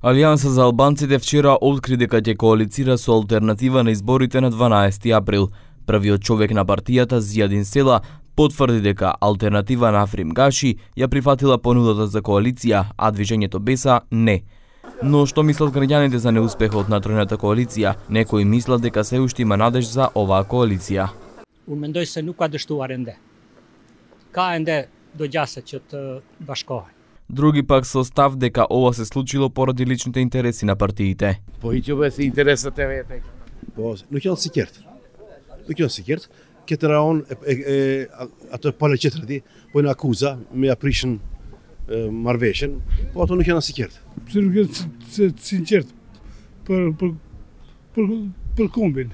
Алијанса за албанците вчера откри дека ќе коалицира со алтернатива на изборите на 12 април. Првиот човек на партијата, Зијадин Села, потврди дека алтернатива на Африм Гаши ја прифатила понудата за коалиција, а движењето Беса не. Но што мислат граѓаните за неуспехот на тројната коалиција? Некои мислат дека се уште има надеж за оваа коалиција. Unë mendoj se nuk ka dështuar ende. Ka ende do gjasa që të bashkohen. Други пак со став дека ова се случило поради личните интереси на партиите. Po i që si interesat e vete. Po, nuk janë sikert. Nuk janë sikert. Këtë raon ato pale qetër ti, po në akuza me aprishën marrveshjen, po ato nuk janë sikert. Pse nuk janë sinqert për kombin.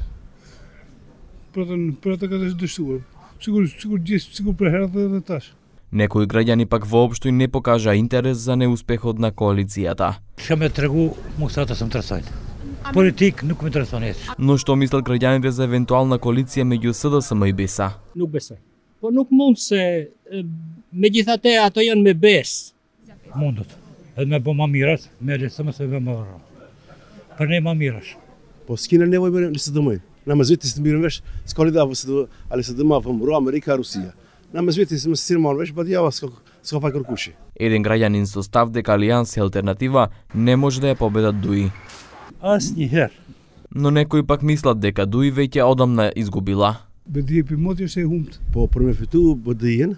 Për ata ka dështuar. Sigur për herët edhe tash. Некои граѓани пак воопшто и не покажа интерес за неуспехот на коалицијата. Ша ме тргу, мусата сам тресајн. Политик nuk më intereson hiç. Но што мислат граѓаните за евентуална коалиција меѓу СДСМ и Беса? Nuk besoj. Po nuk mund se megjithatë ato janë me besë. Mundot. Edhe me bo më mirat, me LSM se me më vërra. Për ne më mirash. Po s'kina nevojë me LSDM. Na më vetë të mirën vesh, s'ka lidhje apo LSDM apo Amerika, Rusia. Na më vetë se më sirë marrë vesh, pa djava s'ka faj kërkushi. Еден граѓанин со став дека Алијанса и алтернатива не може да ја победат Дуи. Asnjëherë. Но некои пак мислат дека Дуи веќе одамна изгубила. BDI për moti është e humbt. Po për me fitu BDI-n,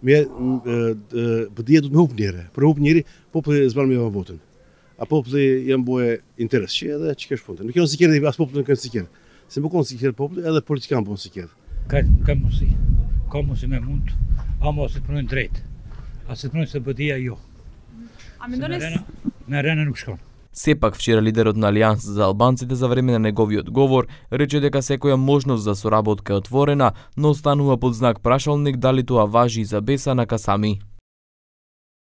BDI-ja do të më hup njëre. Për hup njëri, populli zban me votën. A populli janë boje interes që edhe që kesh punte. Nuk janë sikert as populli nuk kanë sikert. Se më konë sikert populli edhe politikanë po sikert. Ka mundësi. Ka mundësi me mund, ama se të punojnë drejt. A se të punojnë se BDI-ja jo. A mendoni Në arena nuk shkon. Сепак вчера лидерот на Алијанса за албанците за време на неговиот говор рече дека секоја можност за соработка е отворена, но останува под знак прашалник дали тоа важи и за Беса на Касами.